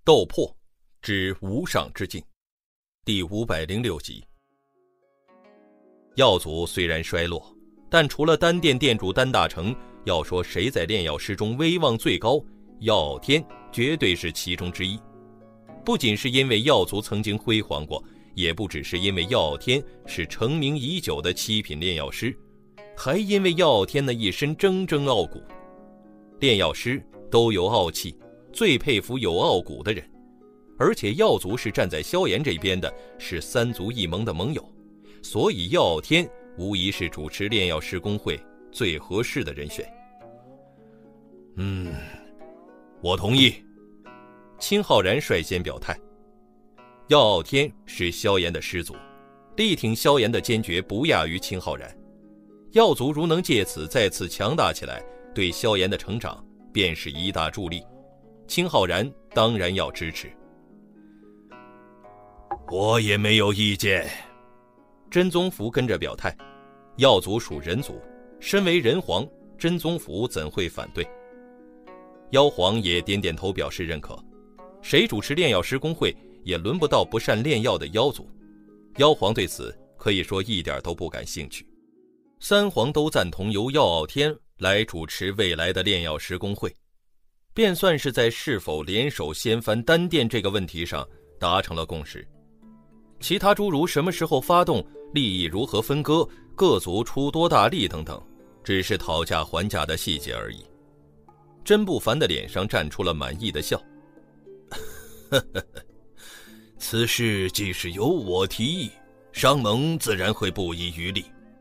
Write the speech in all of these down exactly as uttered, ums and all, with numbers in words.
斗破之无上之境第五百零六集。药族虽然衰落，但除了丹殿殿主丹大成，要说谁在炼药师中威望最高，药天绝对是其中之一。不仅是因为药族曾经辉煌过，也不只是因为药天是成名已久的七品炼药师，还因为药天那一身铮铮傲骨。炼药师都有傲气，最佩服有傲骨的人，而且药族是站在萧炎这边的，是三族一盟的盟友，所以药天无疑是主持炼药师公会最合适的人选。嗯，我同意。青浩然率先表态。药天是萧炎的师祖，力挺萧炎的坚决不亚于青浩然。药族如能借此再次强大起来，对萧炎的成长便是一大助力。青浩然当然要支持。 我也没有意见。 真宗福跟着表态，药族属人族，身为人皇，真宗福怎会反对？妖皇也点点头表示认可。谁主持炼药师公会，也轮不到不善炼药的妖族。妖皇对此可以说一点都不感兴趣。三皇都赞同由药傲天来主持未来的炼药师公会，便算是在是否联手掀翻丹殿这个问题上达成了共识。其他诸如什么时候发动、利益如何分割、各族出多大力等等，只是讨价还价的细节而已。甄不凡的脸上绽出了满意的笑。 此事既是由我提议，商盟自然会不遗余力。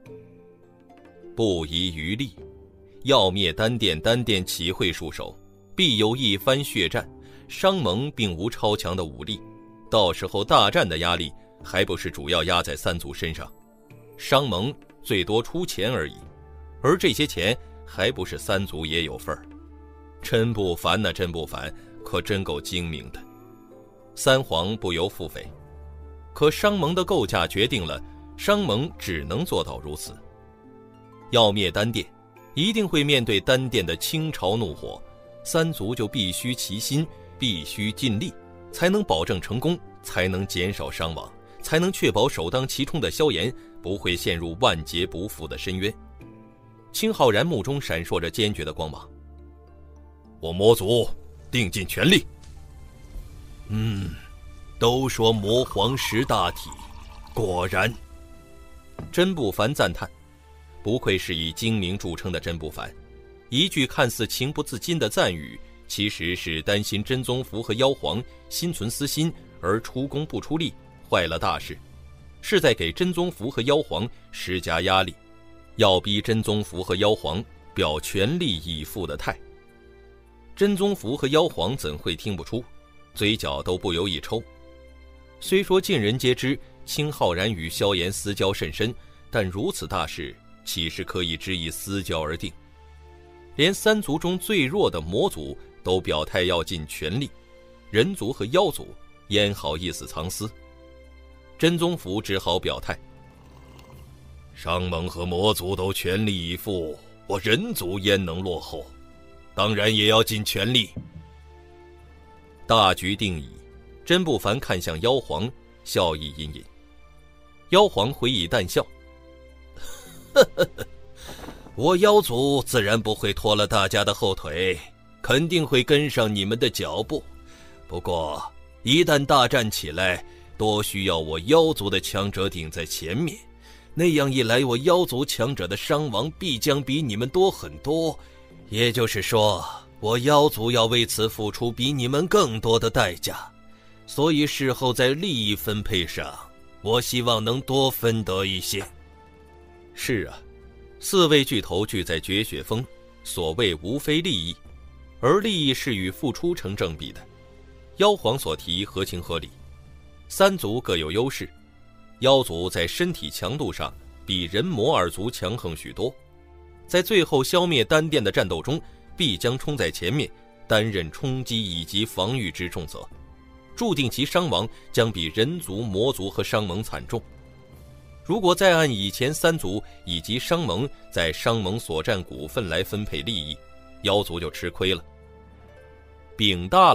不遗余力？要灭丹殿，丹殿岂会束手？必有一番血战。商盟并无超强的武力，到时候大战的压力还不是主要压在三族身上。商盟最多出钱而已，而这些钱还不是三族也有份儿。甄不凡呐，甄不凡可真够精明的。三皇不由腹诽，可商盟的构架决定了，商盟只能做到如此。要灭丹殿，一定会面对丹殿的倾巢怒火，三族就必须齐心，必须尽力，才能保证成功，才能减少伤亡，才能确保首当其冲的萧炎不会陷入万劫不复的深渊。青浩然目中闪烁着坚决的光芒。 我魔族定尽全力。嗯，都说魔皇识大体，果然。 甄不凡赞叹，不愧是以精明著称的甄不凡，一句看似情不自禁的赞誉，其实是担心真宗福和妖皇心存私心而出工不出力，坏了大事，是在给真宗福和妖皇施加压力，要逼真宗福和妖皇表全力以赴的态。真宗福和妖皇怎会听不出，嘴角都不由一抽。虽说尽人皆知青浩然与萧炎私交甚深，但如此大事岂是可以只以私交而定？连三族中最弱的魔族都表态要尽全力，人族和妖族焉好意思藏私？真宗福只好表态， 商盟和魔族都全力以赴，我人族焉能落后？当然也要尽全力。 大局定矣，甄不凡看向妖皇，笑意隐隐。妖皇回以淡笑， 呵呵呵，我妖族自然不会拖了大家的后腿，肯定会跟上你们的脚步。不过一旦大战起来，多需要我妖族的强者顶在前面，那样一来，我妖族强者的伤亡必将比你们多很多。也就是说，我妖族要为此付出比你们更多的代价，所以事后在利益分配上，我希望能多分得一些。 是啊，四位巨头聚在绝雪峰，所谓无非利益，而利益是与付出成正比的。妖皇所提合情合理，三族各有优势，妖族在身体强度上比人魔二族强横许多，在最后消灭丹殿的战斗中，必将冲在前面，担任冲击以及防御之重责，注定其伤亡将比人族、魔族和商盟惨重。如果再按以前三族以及商盟在商盟所占股份来分配利益，妖族就吃亏了。饼大了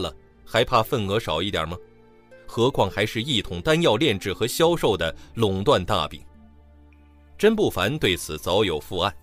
还怕份额少一点吗？何况还是一统丹药炼制和销售的垄断大饼。甄不凡对此早有负案。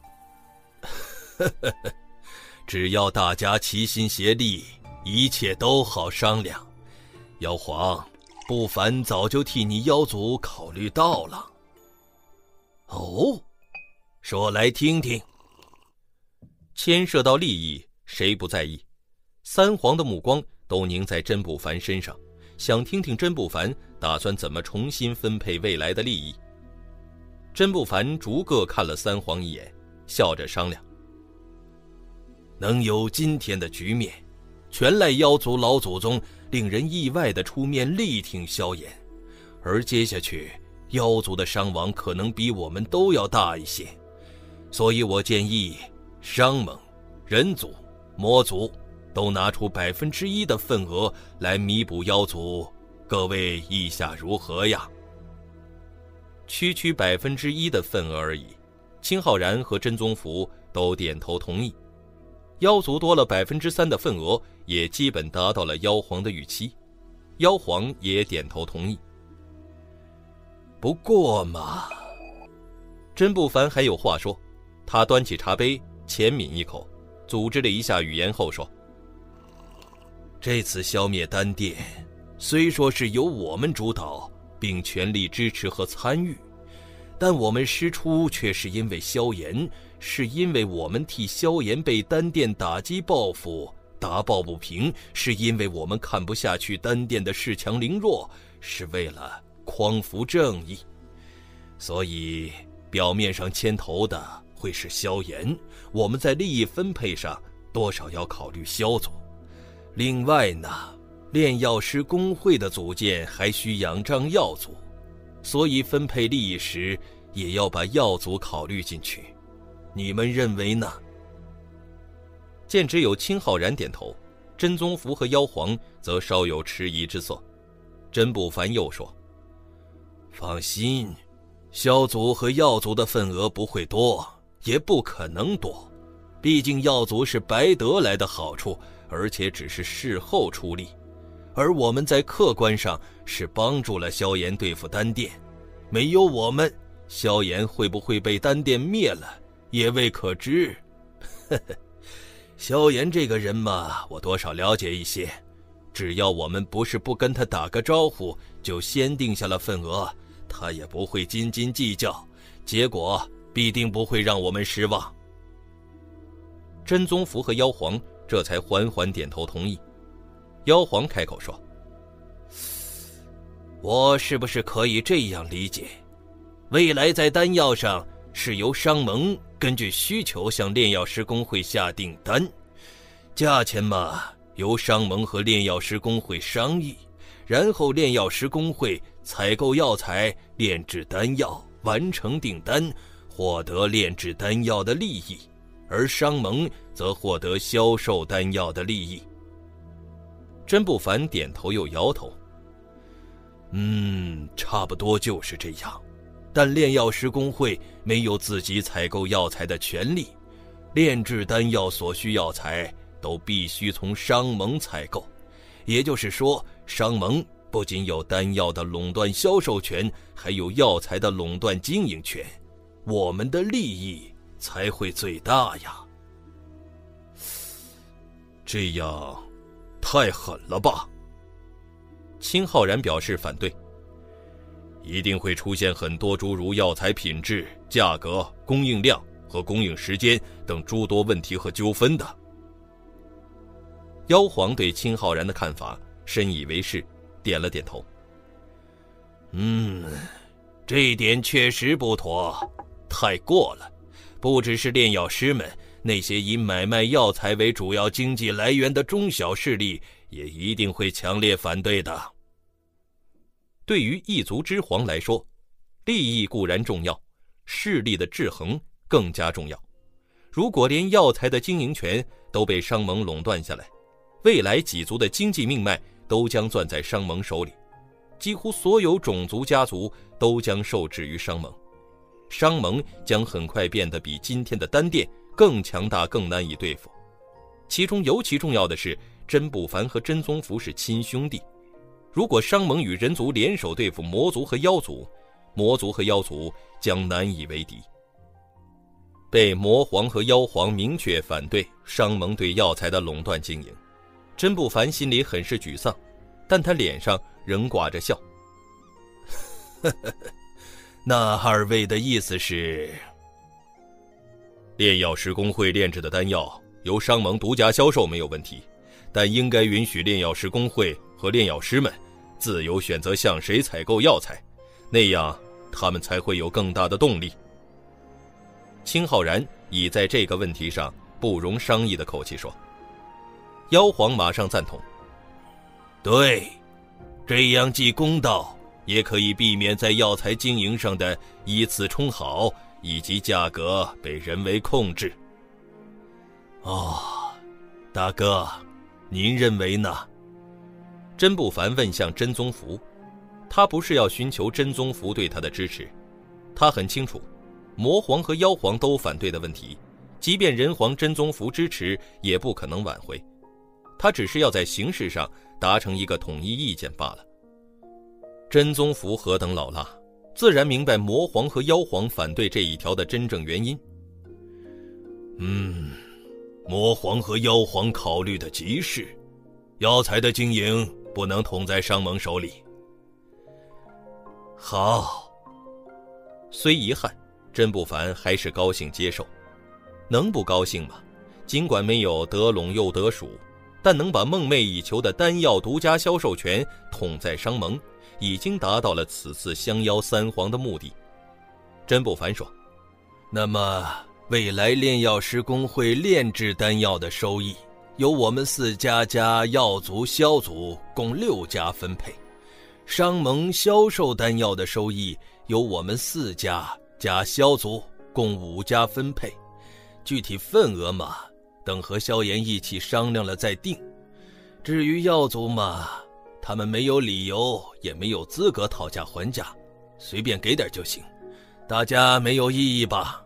只要大家齐心协力，一切都好商量。妖皇，不凡早就替你妖族考虑到了。哦，说来听听。 牵涉到利益，谁不在意？三皇的目光都凝在甄不凡身上，想听听甄不凡打算怎么重新分配未来的利益。甄不凡逐个看了三皇一眼，笑着商量： 能有今天的局面，全赖妖族老祖宗令人意外地出面力挺萧炎，而接下去妖族的伤亡可能比我们都要大一些，所以我建议商盟、人族、魔族都拿出百分之一的份额来弥补妖族，各位意下如何呀？ 区区百分之一的份额而已，青浩然和真宗福都点头同意。妖族多了百分之三的份额，也基本达到了妖皇的预期，妖皇也点头同意。 不过嘛， 甄不凡还有话说，他端起茶杯浅抿一口，组织了一下语言后说： 这次消灭丹殿，虽说是由我们主导，并全力支持和参与，但我们师出却是因为萧炎，是因为我们替萧炎被丹殿打击报复，打抱不平，是因为我们看不下去丹殿的恃强凌弱，是为了匡扶正义。所以表面上牵头的会是萧炎，我们在利益分配上多少要考虑萧族。另外呢，炼药师公会的组建还需仰仗药族，所以分配利益时也要把药族考虑进去。你们认为呢？ 见只有青浩然点头，真宗福和妖皇则稍有迟疑之色。甄不凡又说： 放心，萧族和药族的份额不会多，也不可能多，毕竟药族是白得来的好处，而且只是事后出力，而我们在客观上是帮助了萧炎对付丹殿，没有我们，萧炎会不会被丹殿灭了也未可知。呵呵，萧炎这个人嘛，我多少了解一些，只要我们不是不跟他打个招呼就先定下了份额，他也不会斤斤计较，结果必定不会让我们失望。 真宗福和妖皇这才缓缓点头同意。妖皇开口说： 我是不是可以这样理解，未来在丹药上是由商盟根据需求向炼药师公会下订单，价钱嘛由商盟和炼药师公会商议，然后炼药师公会采购药材炼制丹药，完成订单，获得炼制丹药的利益，而商盟则获得销售丹药的利益。 甄不凡点头又摇头： 嗯，差不多就是这样，但炼药师公会没有自己采购药材的权利，炼制丹药所需药材都必须从商盟采购，也就是说，商盟不仅有丹药的垄断销售权，还有药材的垄断经营权，我们的利益才会最大呀。这样太狠了吧？ 青浩然表示反对。 一定会出现很多诸如药材品质、价格、供应量和供应时间等诸多问题和纠纷的。 妖皇对青浩然的看法深以为是，点了点头。 嗯，这一点确实不妥，太过了。不只是炼药师们，那些以买卖药材为主要经济来源的中小势力也一定会强烈反对的。 对于一族之皇来说，利益固然重要，势力的制衡更加重要。如果连药材的经营权都被商盟垄断下来，未来几族的经济命脉都将攥在商盟手里，几乎所有种族家族都将受制于商盟，商盟将很快变得比今天的丹殿更强大、更难以对付。其中尤其重要的是， 甄不凡和真宗福是亲兄弟，如果商盟与人族联手对付魔族和妖族，魔族和妖族将难以为敌。被魔皇和妖皇明确反对商盟对药材的垄断经营，甄不凡心里很是沮丧，但他脸上仍挂着笑。 那二位的意思是， 炼药师公会炼制的丹药由商盟独家销售没有问题，但应该允许炼药师公会和炼药师们自由选择向谁采购药材，那样他们才会有更大的动力。青浩然以在这个问题上不容商议的口气说。妖皇马上赞同， 对，这样既公道，也可以避免在药材经营上的以次充好以及价格被人为控制。哦，大哥，您认为呢？ 甄不凡问向真宗福，他不是要寻求真宗福对他的支持，他很清楚魔皇和妖皇都反对的问题，即便人皇真宗福支持也不可能挽回，他只是要在形式上达成一个统一意见罢了。真宗福何等老辣，自然明白魔皇和妖皇反对这一条的真正原因。 嗯，魔皇和妖皇考虑的极是，药材的经营不能统在商盟手里。 好，虽遗憾，甄不凡还是高兴接受。能不高兴吗？尽管没有得陇又得蜀，但能把梦寐以求的丹药独家销售权统在商盟，已经达到了此次相邀三皇的目的。甄不凡说， 那么未来炼药师公会炼制丹药的收益，由我们四家加药族、萧族共六家分配，商盟销售丹药的收益由我们四家加萧族共五家分配，具体份额嘛，等和萧炎一起商量了再定。至于药族嘛，他们没有理由也没有资格讨价还价，随便给点就行，大家没有异议吧？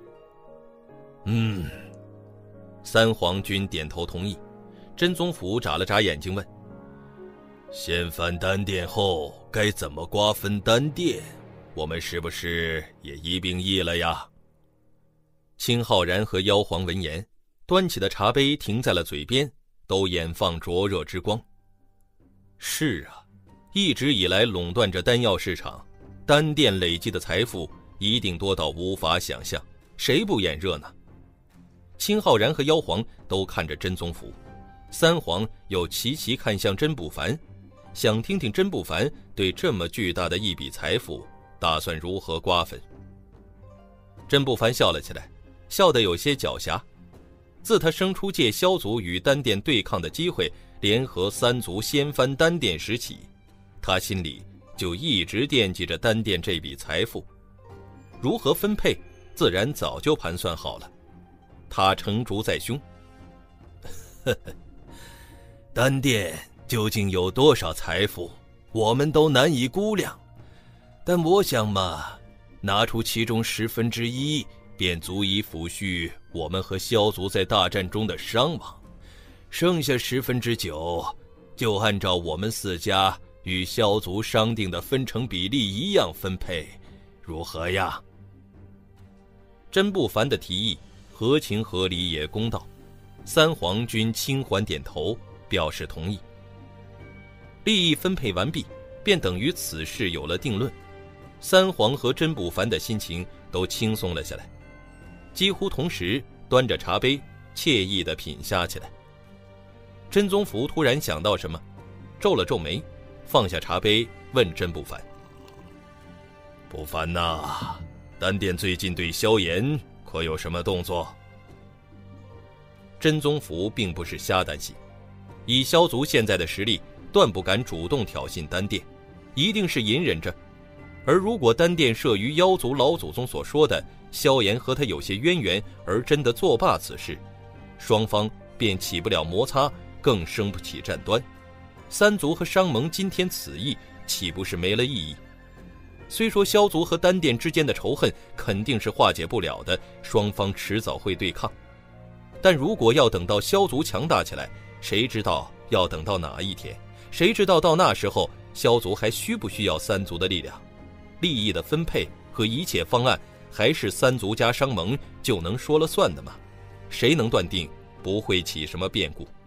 嗯，三皇均点头同意。真宗福眨了眨眼睛问， 掀翻丹殿后该怎么瓜分丹殿，我们是不是也一并议了呀？ 青浩然和妖皇闻言，端起的茶杯停在了嘴边，都眼放灼热之光。是啊，一直以来垄断着丹药市场，丹殿累积的财富一定多到无法想象，谁不眼热呢？青浩然和妖皇都看着真宗福，三皇又齐齐看向甄不凡，想听听甄不凡对这么巨大的一笔财富打算如何瓜分。甄不凡笑了起来，笑得有些狡黠。自他生出借萧族与丹殿对抗的机会，联合三族掀翻丹殿时起，他心里就一直惦记着丹殿这笔财富，如何分配自然早就盘算好了。他成竹在胸。 呵呵，丹殿究竟有多少财富，我们都难以估量，但我想嘛，拿出其中十分之一，便足以抚恤我们和萧族在大战中的伤亡，剩下十分之九，就按照我们四家与萧族商定的分成比例一样分配，如何呀？ 甄不凡的提议合情合理也公道，三皇均轻缓点头表示同意。利益分配完毕，便等于此事有了定论。三皇和甄不凡的心情都轻松了下来，几乎同时端着茶杯惬意地品下起来。真宗福突然想到什么，皱了皱眉，放下茶杯问甄不凡， 不凡呐，丹殿最近对萧炎可有什么动作？ 真宗福并不是瞎担心，以萧族现在的实力，断不敢主动挑衅丹殿，一定是隐忍着。而如果丹殿慑于妖族老祖宗所说的萧炎和他有些渊源，而真的作罢此事，双方便起不了摩擦，更生不起战端。三族和商盟今天此役，岂不是没了意义？虽说萧族和丹殿之间的仇恨肯定是化解不了的，双方迟早会对抗，但如果要等到萧族强大起来，谁知道要等到哪一天？谁知道到那时候，萧族还需不需要三族的力量？利益的分配和一切方案，还是三族加商盟就能说了算的吗？谁能断定不会起什么变故？